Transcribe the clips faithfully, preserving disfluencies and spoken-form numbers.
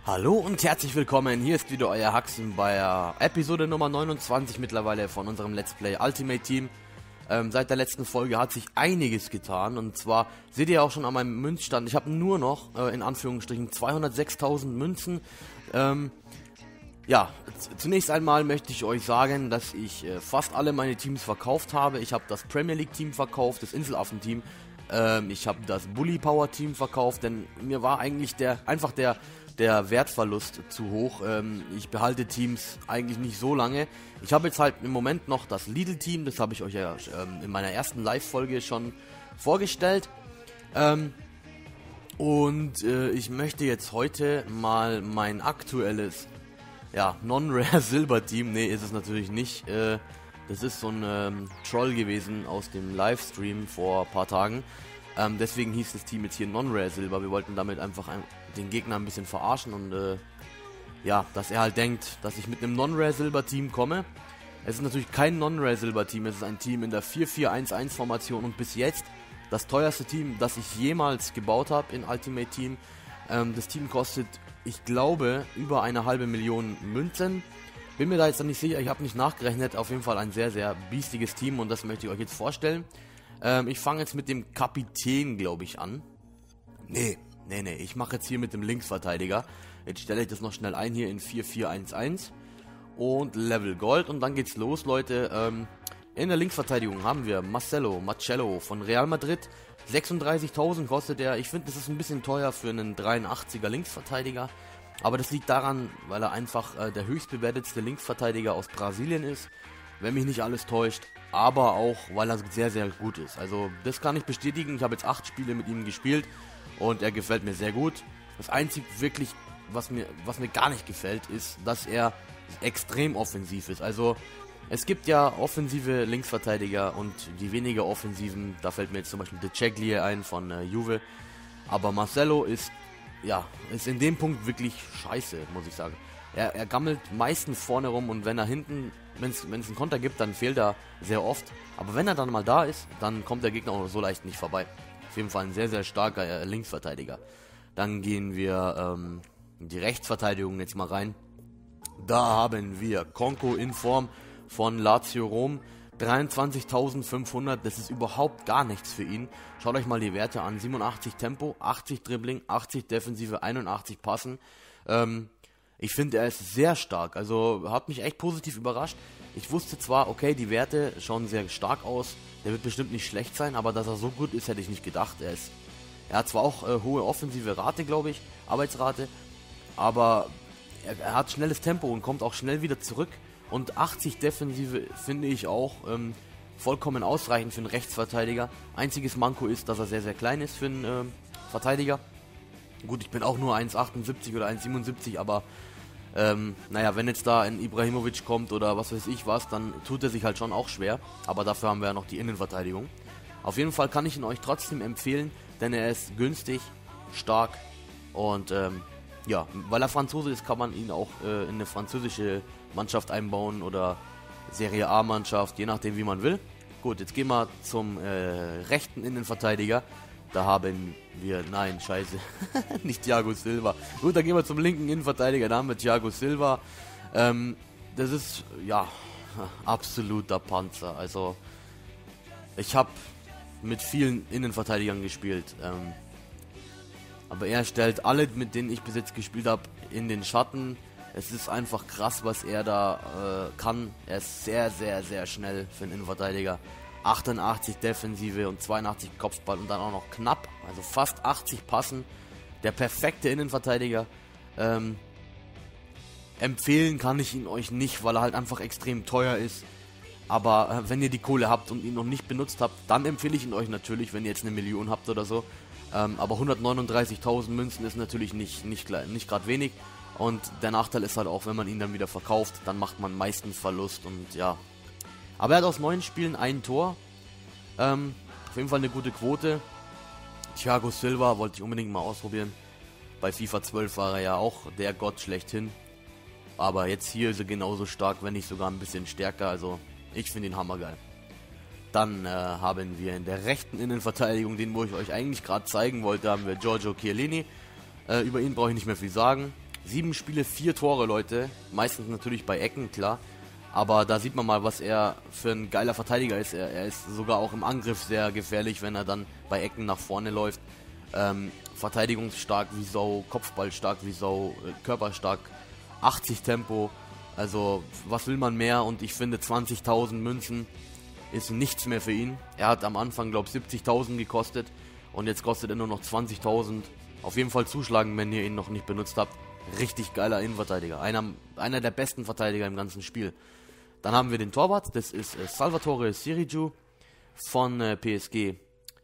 Hallo und herzlich willkommen, hier ist wieder euer Haxen bei äh, Episode Nummer neunundzwanzig mittlerweile von unserem Let's Play Ultimate Team. Ähm, seit der letzten Folge hat sich einiges getan und zwar seht ihr auch schon an meinem Münzstand, ich habe nur noch äh, in Anführungsstrichen zweihundertsechstausend Münzen. Ähm, ja, zunächst einmal möchte ich euch sagen, dass ich äh, fast alle meine Teams verkauft habe. Ich habe das Premier League Team verkauft, das Inselaffen Team. Ähm, ich habe das Bully Power Team verkauft, denn mir war eigentlich der einfach der der Wertverlust zu hoch. Ähm, ich behalte Teams eigentlich nicht so lange. Ich habe jetzt halt im Moment noch das Lidl Team, das habe ich euch ja ähm, in meiner ersten Live-Folge schon vorgestellt. Ähm, und äh, ich möchte jetzt heute mal mein aktuelles, ja, Non-Rare Silber Team, nee, ist es natürlich nicht. Äh, das ist so ein ähm, Troll gewesen aus dem Livestream vor ein paar Tagen. Ähm, deswegen hieß das Team jetzt hier Non-Rare Silber. Wir wollten damit einfach ein, den Gegner ein bisschen verarschen und äh, ja, dass er halt denkt, dass ich mit einem Non-Rare Silber Team komme. Es ist natürlich kein Non-Rare Silber Team, es ist ein Team in der vier vier eins eins Formation und bis jetzt das teuerste Team, das ich jemals gebaut habe in Ultimate Team. Ähm, das Team kostet, ich glaube, über eine halbe Million Münzen. Bin mir da jetzt noch nicht sicher, ich habe nicht nachgerechnet. Auf jeden Fall ein sehr, sehr biestiges Team und das möchte ich euch jetzt vorstellen. Ähm, ich fange jetzt mit dem Kapitän, glaube ich, an. Nee, nee, nee, ich mache jetzt hier mit dem Linksverteidiger. Jetzt stelle ich das noch schnell ein hier in vier vier eins eins. Und Level Gold und dann geht's los, Leute. Ähm, in der Linksverteidigung haben wir Marcelo Marcello von Real Madrid. sechsunddreißigtausend kostet er. Ich finde, das ist ein bisschen teuer für einen dreiundachtziger Linksverteidiger. Aber das liegt daran, weil er einfach äh, der höchstbewertetste Linksverteidiger aus Brasilien ist. Wenn mich nicht alles täuscht. Aber auch, weil er sehr, sehr gut ist. Also das kann ich bestätigen. Ich habe jetzt acht Spiele mit ihm gespielt. Und er gefällt mir sehr gut. Das Einzige wirklich, was mir, was mir gar nicht gefällt, ist, dass er extrem offensiv ist. Also es gibt ja offensive Linksverteidiger und die weniger offensiven. Da fällt mir jetzt zum Beispiel De Ceglie ein von äh, Juve. Aber Marcelo ist, ja, ist in dem Punkt wirklich scheiße, muss ich sagen. Er, er gammelt meistens vorne rum und wenn er hinten, wenn es einen Konter gibt, dann fehlt er sehr oft. Aber wenn er dann mal da ist, dann kommt der Gegner auch so leicht nicht vorbei. Auf jeden Fall ein sehr, sehr starker äh, Linksverteidiger. Dann gehen wir ähm, in die Rechtsverteidigung jetzt mal rein. Da haben wir Konko in Form von Lazio Rom. dreiundzwanzigtausendfünfhundert, das ist überhaupt gar nichts für ihn. Schaut euch mal die Werte an. siebenundachtzig Tempo, achtzig Dribbling, achtzig Defensive, einundachtzig Passen. Ähm, ich finde, er ist sehr stark. Also hat mich echt positiv überrascht. Ich wusste zwar, okay, die Werte schauen sehr stark aus. Der wird bestimmt nicht schlecht sein, aber dass er so gut ist, hätte ich nicht gedacht. Er ist, er hat zwar auch äh, hohe offensive Rate, glaube ich, Arbeitsrate, aber er, er hat schnelles Tempo und kommt auch schnell wieder zurück. Und achtzig Defensive finde ich auch ähm, vollkommen ausreichend für einen Rechtsverteidiger. Einziges Manko ist, dass er sehr, sehr klein ist für einen äh, Verteidiger. Gut, ich bin auch nur eins achtundsiebzig oder eins siebenundsiebzig, aber ähm, naja, wenn jetzt da ein Ibrahimovic kommt oder was weiß ich was, dann tut er sich halt schon auch schwer. Aber dafür haben wir ja noch die Innenverteidigung. Auf jeden Fall kann ich ihn euch trotzdem empfehlen, denn er ist günstig, stark und ähm, ja, weil er Franzose ist, kann man ihn auch äh, in eine französische Mannschaft einbauen oder Serie A Mannschaft, je nachdem wie man will. Gut, jetzt gehen wir zum äh, rechten Innenverteidiger. Da haben wir, nein, scheiße, nicht Thiago Silva. Gut, dann gehen wir zum linken Innenverteidiger, da haben wir Thiago Silva. Ähm, das ist, ja, absoluter Panzer. Also, ich habe mit vielen Innenverteidigern gespielt. Ähm, aber er stellt alle, mit denen ich bis jetzt gespielt habe, in den Schatten. Es ist einfach krass, was er da äh, kann. Er ist sehr, sehr, sehr schnell für einen Innenverteidiger. achtundachtzig Defensive und zweiundachtzig Kopfball und dann auch noch knapp, also fast achtzig Passen. Der perfekte Innenverteidiger. Ähm, empfehlen kann ich ihn euch nicht, weil er halt einfach extrem teuer ist. Aber äh, wenn ihr die Kohle habt und ihn noch nicht benutzt habt, dann empfehle ich ihn euch natürlich, wenn ihr jetzt eine Million habt oder so. Ähm, aber hundertneununddreißigtausend Münzen ist natürlich nicht, nicht, nicht gerade wenig. Und der Nachteil ist halt auch, wenn man ihn dann wieder verkauft, dann macht man meistens Verlust und ja. Aber er hat aus neun Spielen ein Tor. Ähm, auf jeden Fall eine gute Quote. Thiago Silva wollte ich unbedingt mal ausprobieren. Bei FIFA zwölf war er ja auch der Gott schlechthin. Aber jetzt hier ist er genauso stark, wenn nicht sogar ein bisschen stärker. Also ich finde ihn hammergeil. Dann äh, haben wir in der rechten Innenverteidigung, den wo ich euch eigentlich gerade zeigen wollte, haben wir Giorgio Chiellini. Äh, über ihn brauche ich nicht mehr viel sagen. Sieben Spiele, vier Tore, Leute. Meistens natürlich bei Ecken, klar. Aber da sieht man mal, was er für ein geiler Verteidiger ist. Er, er ist sogar auch im Angriff sehr gefährlich, wenn er dann bei Ecken nach vorne läuft. Ähm, verteidigungsstark wie Sau, Kopfballstark wie Sau, äh, körperstark, achtzig Tempo. Also, was will man mehr? Und ich finde, zwanzigtausend Münzen ist nichts mehr für ihn. Er hat am Anfang, glaube ich, siebzigtausend gekostet. Und jetzt kostet er nur noch zwanzigtausend. Auf jeden Fall zuschlagen, wenn ihr ihn noch nicht benutzt habt. Richtig geiler Innenverteidiger. Einer, einer der besten Verteidiger im ganzen Spiel. Dann haben wir den Torwart. Das ist äh, Salvatore Sirigu von äh, P S G.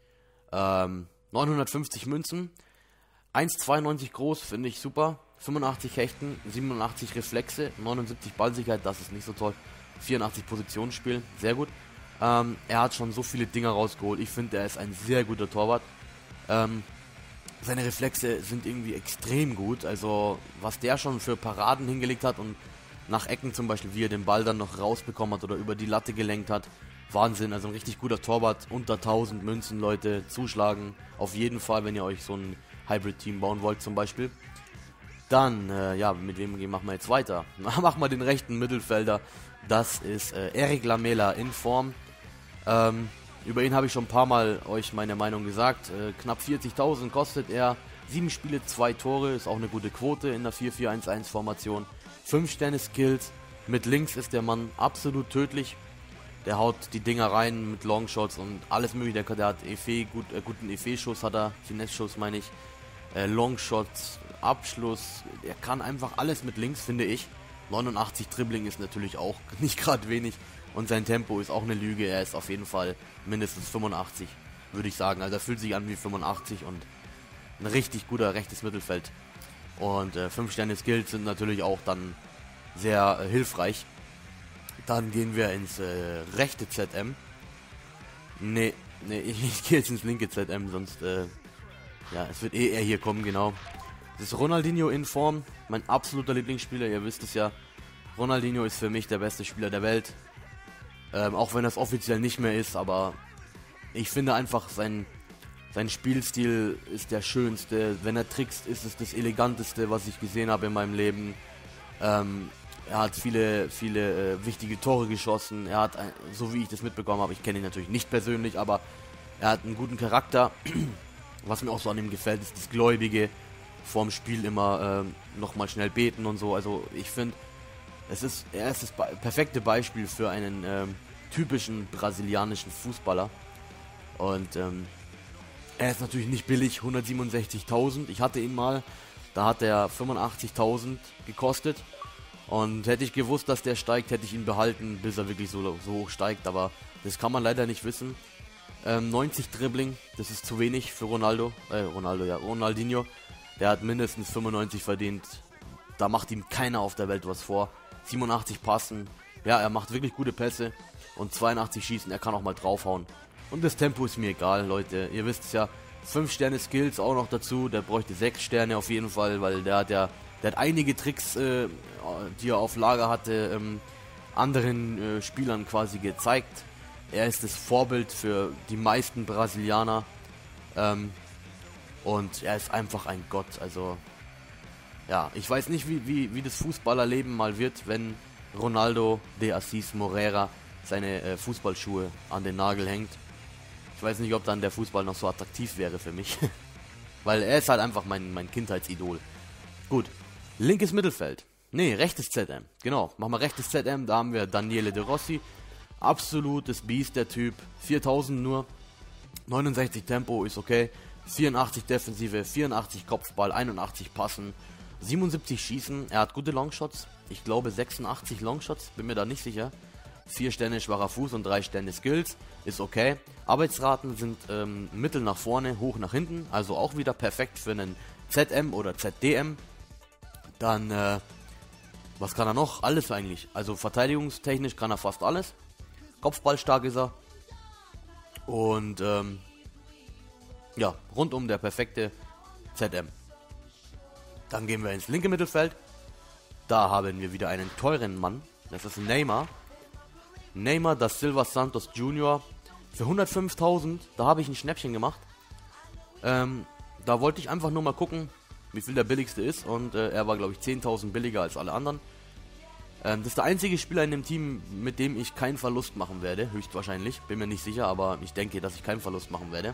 Ähm, neunhundertfünfzig Münzen. eins Komma zweiundneunzig groß, finde ich super. fünfundachtzig Hechten, siebenundachtzig Reflexe, neunundsiebzig Ballsicherheit, das ist nicht so toll. vierundachtzig Positionsspiel, sehr gut. Ähm, er hat schon so viele Dinger rausgeholt. Ich finde, er ist ein sehr guter Torwart. Ähm, seine Reflexe sind irgendwie extrem gut. Also, was der schon für Paraden hingelegt hat und nach Ecken zum Beispiel, wie er den Ball dann noch rausbekommen hat oder über die Latte gelenkt hat. Wahnsinn, also ein richtig guter Torwart. Unter tausend Münzen, Leute, zuschlagen. Auf jeden Fall, wenn ihr euch so ein Hybrid-Team bauen wollt zum Beispiel. Dann, äh, ja, mit wem machen wir jetzt weiter? Machen wir den rechten Mittelfelder. Das ist äh, Eric Lamela in Form. Ähm, über ihn habe ich schon ein paar Mal euch meine Meinung gesagt. Äh, knapp vierzigtausend kostet er. Sieben Spiele, zwei Tore. Ist auch eine gute Quote in der vier vier eins eins Formation. fünf Sterne Skills. Mit links ist der Mann absolut tödlich. Der haut die Dinger rein mit Longshots und alles mögliche. Der, der hat Efe, gut, äh, guten Efe-Schuss hat er. Finesse-Schuss meine ich. Äh, Longshots, Abschluss. Er kann einfach alles mit links, finde ich. neunundachtzig Dribbling ist natürlich auch nicht gerade wenig. Und sein Tempo ist auch eine Lüge. Er ist auf jeden Fall mindestens fünfundachtzig, würde ich sagen. Also er fühlt sich an wie fünfundachtzig und ein richtig guter rechtes Mittelfeld. Und äh, fünf Sterne Skills sind natürlich auch dann sehr äh, hilfreich. Dann gehen wir ins äh, rechte Z M. Nee, nee, ich, ich gehe jetzt ins linke Z M, sonst, äh, ja, es wird eh eher hier kommen, genau. Das ist Ronaldinho in Form, mein absoluter Lieblingsspieler, ihr wisst es ja. Ronaldinho ist für mich der beste Spieler der Welt. Ähm, auch wenn das offiziell nicht mehr ist, aber ich finde einfach, sein, sein Spielstil ist der schönste. Wenn er trickst, ist es das eleganteste, was ich gesehen habe in meinem Leben. Ähm, er hat viele, viele äh, wichtige Tore geschossen. Er hat, ein, so wie ich das mitbekommen habe, ich kenne ihn natürlich nicht persönlich, aber er hat einen guten Charakter. Was mir auch so an ihm gefällt, ist das Gläubige. Vorm Spiel immer äh, nochmal schnell beten und so. Also ich finde, es ist, er ist das be- perfekte Beispiel für einen ähm, typischen brasilianischen Fußballer. Und ähm, er ist natürlich nicht billig, hundertsiebenundsechzigtausend. Ich hatte ihn mal, da hat er fünfundachtzigtausend gekostet. Und hätte ich gewusst, dass der steigt, hätte ich ihn behalten, bis er wirklich so, so hoch steigt. Aber das kann man leider nicht wissen. Ähm, neunzig Dribbling, das ist zu wenig für Ronaldo. Äh, Ronaldo, ja, Ronaldinho. Der hat mindestens fünfundneunzig verdient. Da macht ihm keiner auf der Welt was vor. siebenundachtzig Passen. Ja, er macht wirklich gute Pässe. Und zweiundachtzig Schießen, er kann auch mal draufhauen. Und das Tempo ist mir egal, Leute. Ihr wisst es ja. fünf Sterne Skills auch noch dazu. Der bräuchte sechs Sterne auf jeden Fall, weil der hat ja, der hat einige Tricks, äh, die er auf Lager hatte, ähm, anderen äh, Spielern quasi gezeigt. Er ist das Vorbild für die meisten Brasilianer. Ähm, und er ist einfach ein Gott. Also, ja, ich weiß nicht, wie, wie, wie das Fußballerleben mal wird, wenn Ronaldo de Assis Moreira seine äh, Fußballschuhe an den Nagel hängt. Ich weiß nicht, ob dann der Fußball noch so attraktiv wäre für mich. Weil er ist halt einfach mein, mein Kindheitsidol. Gut, linkes Mittelfeld. Nee, rechtes Z M. Genau, machen wir rechtes Z M. Da haben wir Daniele De Rossi. Absolutes Biest, der Typ. viertausend nur. neunundsechzig Tempo ist okay. vierundachtzig Defensive, vierundachtzig Kopfball, einundachtzig Passen, siebenundsiebzig Schießen. Er hat gute Longshots. Ich glaube sechsundachtzig Longshots, bin mir da nicht sicher. vier Sterne schwacher Fuß und drei Sterne Skills. Ist okay. Arbeitsraten sind ähm, mittel nach vorne, hoch nach hinten. Also auch wieder perfekt für einen Z M oder Z D M. Dann, äh, was kann er noch? Alles eigentlich. Also verteidigungstechnisch kann er fast alles. Kopfballstark ist er. Und, ähm, ja, rundum der perfekte Z M. Dann gehen wir ins linke Mittelfeld. Da haben wir wieder einen teuren Mann. Das ist Neymar. Neymar da Silva Santos Junior Für hundertfünftausend, da habe ich ein Schnäppchen gemacht. Ähm, da wollte ich einfach nur mal gucken, wie viel der billigste ist und äh, er war, glaube ich, zehntausend billiger als alle anderen. Ähm, das ist der einzige Spieler in dem Team, mit dem ich keinen Verlust machen werde, höchstwahrscheinlich. Bin mir nicht sicher, aber ich denke, dass ich keinen Verlust machen werde.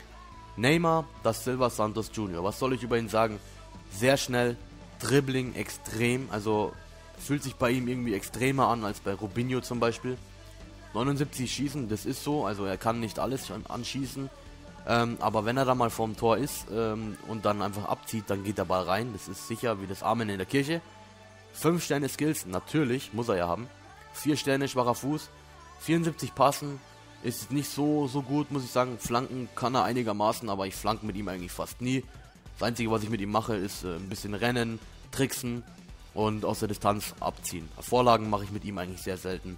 Neymar da Silva Santos Junior Was soll ich über ihn sagen? Sehr schnell, Dribbling extrem, also fühlt sich bei ihm irgendwie extremer an als bei Robinho zum Beispiel. neunundsiebzig schießen, das ist so, also er kann nicht alles schon anschießen. Ähm, aber wenn er da mal vorm Tor ist ähm, und dann einfach abzieht, dann geht der Ball rein. Das ist sicher wie das Amen in der Kirche. fünf Sterne Skills, natürlich, muss er ja haben. vier Sterne schwacher Fuß. vierundsiebzig Passen, ist nicht so, so gut, muss ich sagen. Flanken kann er einigermaßen, aber ich flanke mit ihm eigentlich fast nie. Das Einzige, was ich mit ihm mache, ist äh, ein bisschen rennen, tricksen und aus der Distanz abziehen. Vorlagen mache ich mit ihm eigentlich sehr selten.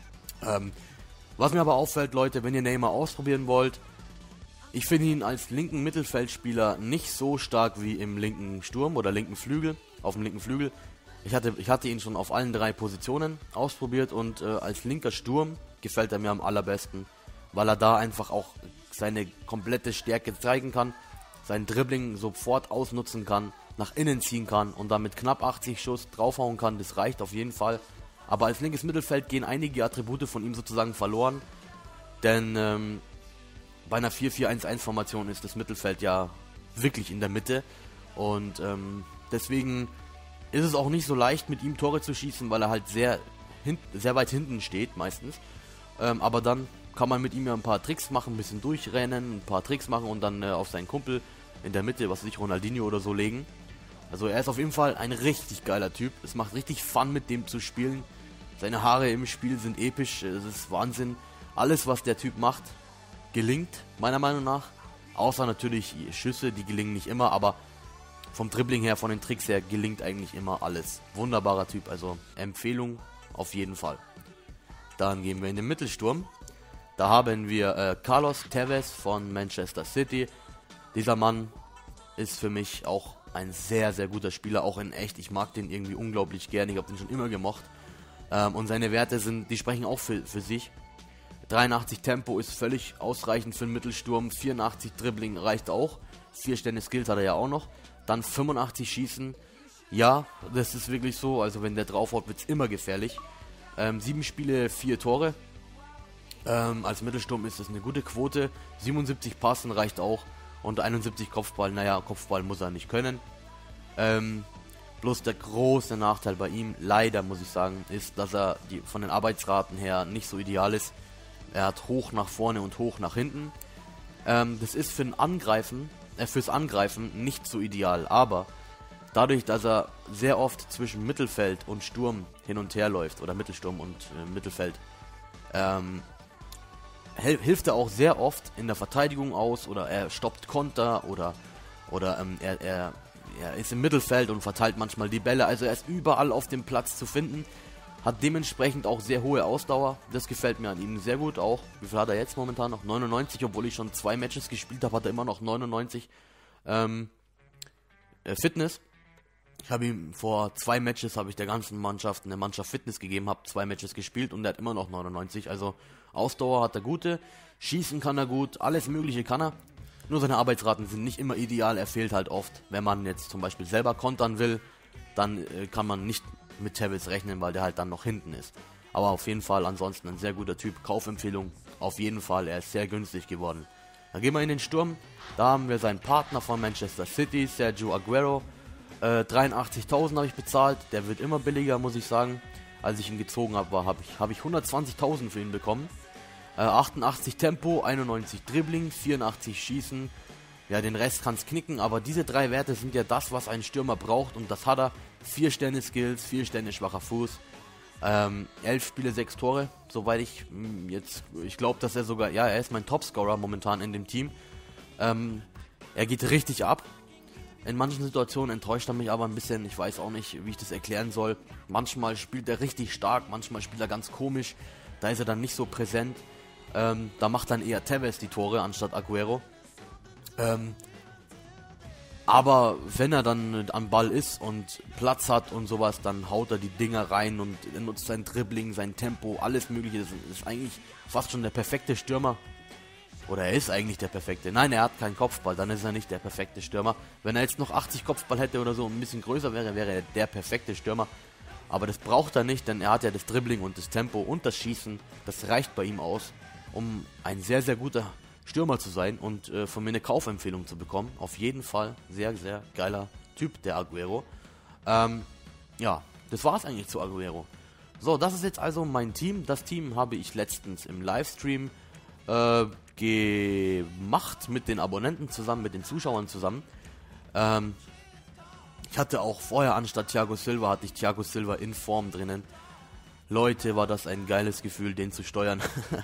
Ähm, was mir aber auffällt, Leute, wenn ihr Neymar ausprobieren wollt, ich finde ihn als linken Mittelfeldspieler nicht so stark wie im linken Sturm oder linken Flügel, auf dem linken Flügel. Ich hatte, ich hatte ihn schon auf allen drei Positionen ausprobiert und äh, als linker Sturm gefällt er mir am allerbesten, weil er da einfach auch seine komplette Stärke zeigen kann, sein Dribbling sofort ausnutzen kann, nach innen ziehen kann und damit knapp achtzig Schuss draufhauen kann, das reicht auf jeden Fall. Aber als linkes Mittelfeld gehen einige Attribute von ihm sozusagen verloren, denn ähm, bei einer vier vier eins eins Formation ist das Mittelfeld ja wirklich in der Mitte und ähm, deswegen ist es auch nicht so leicht mit ihm Tore zu schießen, weil er halt sehr, hin, sehr weit hinten steht meistens, ähm, aber dann kann man mit ihm ja ein paar Tricks machen, ein bisschen durchrennen, ein paar Tricks machen und dann äh, auf seinen Kumpel in der Mitte, was weiß ich, Ronaldinho oder so legen. Also er ist auf jeden Fall ein richtig geiler Typ, es macht richtig Fun mit dem zu spielen, seine Haare im Spiel sind episch, es ist Wahnsinn, alles was der Typ macht gelingt, meiner Meinung nach. Außer natürlich Schüsse, die gelingen nicht immer, aber vom Dribbling her, von den Tricks her, gelingt eigentlich immer alles. Wunderbarer Typ, also Empfehlung auf jeden Fall. Dann gehen wir in den Mittelsturm. Da haben wir äh, Carlos Tevez von Manchester City. Dieser Mann ist für mich auch ein sehr, sehr guter Spieler, auch in echt. Ich mag den irgendwie unglaublich gerne, ich habe den schon immer gemocht. Ähm, und seine Werte sind, die sprechen auch für, für sich. dreiundachtzig Tempo ist völlig ausreichend für einen Mittelsturm, vierundachtzig Dribbling reicht auch, vier Sterne Skills hat er ja auch noch, dann fünfundachtzig Schießen, ja, das ist wirklich so, also wenn der draufhaut, wird es immer gefährlich. Ähm, sieben Spiele, vier Tore, ähm, als Mittelsturm ist das eine gute Quote, siebenundsiebzig Passen reicht auch und einundsiebzig Kopfball, naja, Kopfball muss er nicht können. Ähm, bloß der große Nachteil bei ihm, leider muss ich sagen, ist, dass er die, von den Arbeitsraten her nicht so ideal ist. Er hat hoch nach vorne und hoch nach hinten. Ähm, das ist für ein Angreifen, äh, fürs Angreifen nicht so ideal, aber dadurch, dass er sehr oft zwischen Mittelfeld und Sturm hin und her läuft, oder Mittelsturm und äh, Mittelfeld, ähm, hel- hilft er auch sehr oft in der Verteidigung aus, oder er stoppt Konter, oder, oder ähm, er, er, er ist im Mittelfeld und verteilt manchmal die Bälle, also er ist überall auf dem Platz zu finden. Hat dementsprechend auch sehr hohe Ausdauer. Das gefällt mir an ihm sehr gut auch. Wie viel hat er jetzt momentan noch? neunundneunzig, obwohl ich schon zwei Matches gespielt habe, hat er immer noch neunundneunzig ähm, äh, Fitness. Ich habe ihm vor zwei Matches, habe ich der ganzen Mannschaft eine Mannschaft Fitness gegeben, habe zwei Matches gespielt und er hat immer noch neunundneunzig. Also Ausdauer hat er gute, Schießen kann er gut, alles mögliche kann er. Nur seine Arbeitsraten sind nicht immer ideal, er fehlt halt oft. Wenn man jetzt zum Beispiel selber kontern will, dann äh, kann man nicht mit Tevez rechnen, weil der halt dann noch hinten ist. Aber auf jeden Fall ansonsten ein sehr guter Typ. Kaufempfehlung auf jeden Fall, er ist sehr günstig geworden. Dann gehen wir in den Sturm. Da haben wir seinen Partner von Manchester City, Sergio Aguero. Äh, dreiundachtzigtausend habe ich bezahlt, der wird immer billiger, muss ich sagen. Als ich ihn gezogen habe, habe ich, hab ich hundertzwanzigtausend für ihn bekommen. Äh, achtundachtzig Tempo, einundneunzig Dribbling, vierundachtzig Schießen. Ja, den Rest kann es knicken, aber diese drei Werte sind ja das, was ein Stürmer braucht und das hat er. vier Sterne Skills, vier Sterne schwacher Fuß, ähm, elf Spiele, sechs Tore, soweit ich mh, jetzt, ich glaube, dass er sogar, ja, er ist mein Topscorer momentan in dem Team. Ähm, er geht richtig ab. In manchen Situationen enttäuscht er mich aber ein bisschen, ich weiß auch nicht, wie ich das erklären soll. Manchmal spielt er richtig stark, manchmal spielt er ganz komisch, da ist er dann nicht so präsent. Ähm, da macht dann eher Tevez die Tore anstatt Aguero. Ähm, aber wenn er dann am Ball ist und Platz hat und sowas, dann haut er die Dinger rein und er nutzt sein Dribbling, sein Tempo, alles mögliche. Das ist eigentlich fast schon der perfekte Stürmer. Oder er ist eigentlich der perfekte. Nein, er hat keinen Kopfball, dann ist er nicht der perfekte Stürmer. Wenn er jetzt noch achtzig Kopfball hätte oder so und ein bisschen größer wäre, wäre er der perfekte Stürmer. Aber das braucht er nicht, denn er hat ja das Dribbling und das Tempo und das Schießen. Das reicht bei ihm aus, um ein sehr, sehr guter Stürmer zu sein und äh, von mir eine Kaufempfehlung zu bekommen. Auf jeden Fall sehr, sehr geiler Typ, der Aguero. Ähm, ja, das war's eigentlich zu Aguero. So, das ist jetzt also mein Team. Das Team habe ich letztens im Livestream äh, gemacht mit den Abonnenten zusammen, mit den Zuschauern zusammen. Ähm, ich hatte auch vorher anstatt Thiago Silva, hatte ich Thiago Silva in Form drinnen. Leute, war das ein geiles Gefühl, den zu steuern.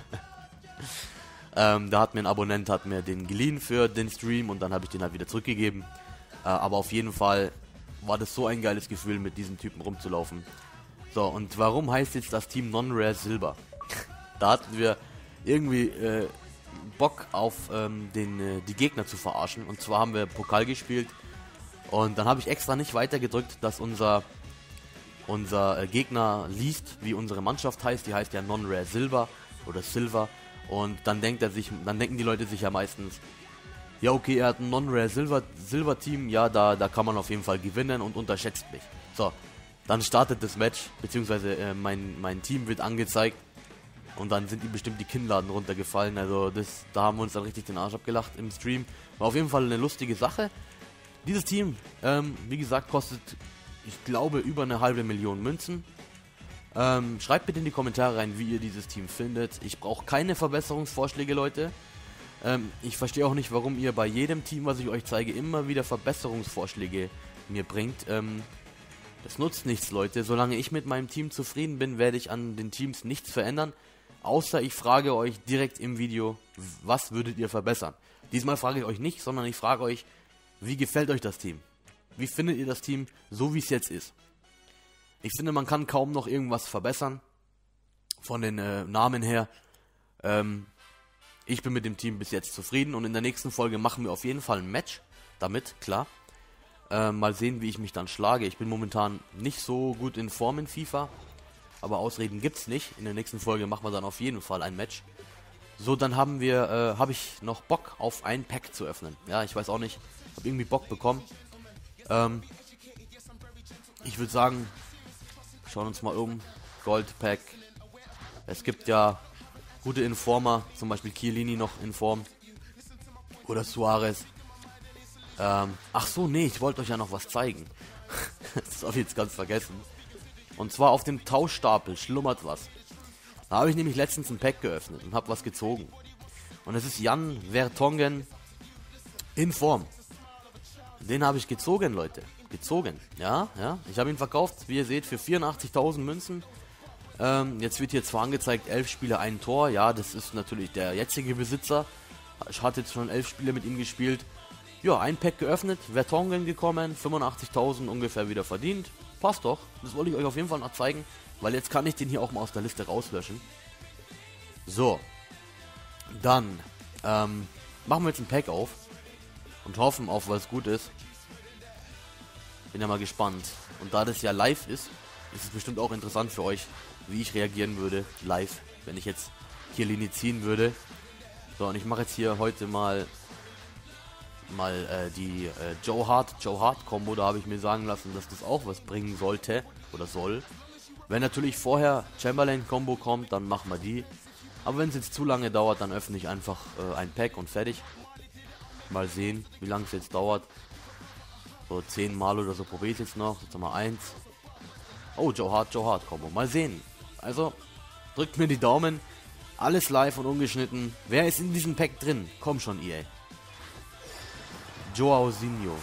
ähm, da hat mir ein Abonnent, hat mir den geliehen für den Stream und dann habe ich den halt wieder zurückgegeben. Äh, aber auf jeden Fall war das so ein geiles Gefühl, mit diesen Typen rumzulaufen. So, und warum heißt jetzt das Team Non-Rare Silber? Da hatten wir irgendwie äh, Bock auf ähm, den, äh, die Gegner zu verarschen. Und zwar haben wir Pokal gespielt. Und dann habe ich extra nicht weiter gedrückt, dass unser, unser äh, Gegner liest, wie unsere Mannschaft heißt. Die heißt ja Non-Rare Silber oder Silver. Und dann denkt er sich, dann denken die Leute sich ja meistens, ja okay, er hat ein Non-Rare Silver, Silver Team, ja, da, da kann man auf jeden Fall gewinnen und unterschätzt mich. So, dann startet das Match, beziehungsweise äh, mein, mein Team wird angezeigt. Und dann sind ihm bestimmt die Kinnladen runtergefallen. Also das, da haben wir uns dann richtig den Arsch abgelacht im Stream. War auf jeden Fall eine lustige Sache. Dieses Team, ähm, wie gesagt, kostet, ich glaube, über eine halbe Million Münzen. Ähm, schreibt bitte in die Kommentare rein, wie ihr dieses Team findet. Ich brauche keine Verbesserungsvorschläge, Leute. Ähm, ich verstehe auch nicht, warum ihr bei jedem Team, was ich euch zeige, immer wieder Verbesserungsvorschläge mir bringt. Ähm, das nutzt nichts, Leute. Solange ich mit meinem Team zufrieden bin, werde ich an den Teams nichts verändern. Außer ich frage euch direkt im Video, was würdet ihr verbessern? Diesmal frage ich euch nicht, sondern ich frage euch, wie gefällt euch das Team? Wie findet ihr das Team, so wie es jetzt ist? Ich finde, man kann kaum noch irgendwas verbessern, von den äh, Namen her. Ähm, ich bin mit dem Team bis jetzt zufrieden und in der nächsten Folge machen wir auf jeden Fall ein Match damit, klar. Äh, mal sehen, wie ich mich dann schlage. Ich bin momentan nicht so gut in Form in FIFA. Aber Ausreden gibt's nicht. In der nächsten Folge machen wir dann auf jeden Fall ein Match. So, dann haben wir, äh, habe ich noch Bock auf ein Pack zu öffnen. Ja, ich weiß auch nicht. Habe irgendwie Bock bekommen. Ähm, ich würde sagen, schauen uns mal um. Gold Pack. Es gibt ja gute Informer, zum Beispiel Chiellini noch in Form. Oder Suarez. Ähm, ach so, nee, ich wollte euch ja noch was zeigen. Das habe ich jetzt ganz vergessen. Und zwar auf dem Tauschstapel schlummert was. Da habe ich nämlich letztens ein Pack geöffnet und habe was gezogen. Und es ist Jan Vertonghen in Form. Den habe ich gezogen, Leute. Gezogen. Ja, ja. Ich habe ihn verkauft, wie ihr seht, für vierundachtzigtausend Münzen. Ähm, jetzt wird hier zwar angezeigt, elf Spiele, ein Tor. Ja, das ist natürlich der jetzige Besitzer. Ich hatte jetzt schon elf Spiele mit ihm gespielt. Ja, ein Pack geöffnet, Vertonghen gekommen, fünfundachtzigtausend ungefähr wieder verdient. Passt doch, das wollte ich euch auf jeden Fall noch zeigen, weil jetzt kann ich den hier auch mal aus der Liste rauslöschen. So, dann ähm, machen wir jetzt ein Pack auf und hoffen auf was Gutes. Bin ja mal gespannt. Und da das ja live ist, ist es bestimmt auch interessant für euch, wie ich reagieren würde, live, wenn ich jetzt Chiellini ziehen würde. So, und ich mache jetzt hier heute mal mal äh, die äh, Joe Hart, Joe Hart Combo, da habe ich mir sagen lassen, dass das auch was bringen sollte oder soll. Wenn natürlich vorher Chamberlain Combo kommt, dann machen wir die. Aber wenn es jetzt zu lange dauert, dann öffne ich einfach äh, ein Pack und fertig. Mal sehen, wie lange es jetzt dauert. So zehn Mal oder so probiere ich jetzt noch. Jetzt haben wir eins. Oh, Joe Hart, Joe Hart Combo. Mal sehen. Also, drückt mir die Daumen. Alles live und ungeschnitten. Wer ist in diesem Pack drin? Komm schon, E A. Joãozinho.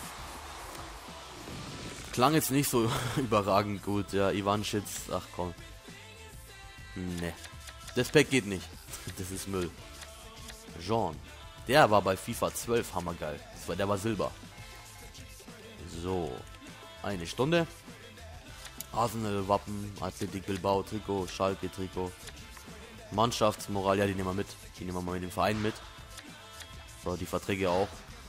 Klang jetzt nicht so überragend gut. Ja, Ivan Schitz. Ach komm. Ne. Das Pack geht nicht. Das ist Müll. Jean. Der war bei FIFA zwölf hammergeil. Das war, der war Silber. So. Eine Stunde. Arsenal Wappen. Athletic Bilbao Trikot. Schalke Trikot. Mannschaftsmoral. Ja, die nehmen wir mit. Die nehmen wir mal mit dem Verein mit. So, die Verträge auch.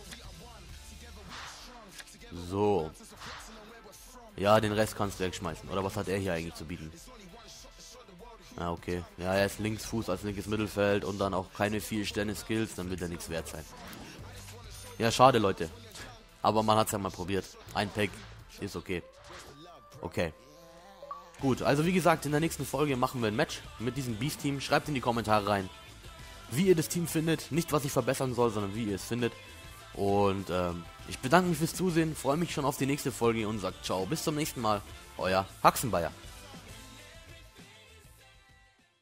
So. Ja, den Rest kannst du wegschmeißen. Oder was hat er hier eigentlich zu bieten? Ja, okay. Ja, er ist Linksfuß als linkes Mittelfeld und dann auch keine vier Sterne Skills, dann wird er nichts wert sein. Ja, schade, Leute. Aber man hat es ja mal probiert. Ein Pack ist okay. Okay. Gut, also wie gesagt, in der nächsten Folge machen wir ein Match mit diesem Beast-Team. Schreibt in die Kommentare rein, wie ihr das Team findet. Nicht, was ich verbessern soll, sondern wie ihr es findet. Und ähm, ich bedanke mich fürs Zusehen, freue mich schon auf die nächste Folge und sage ciao, bis zum nächsten Mal. Euer Haxenbayer.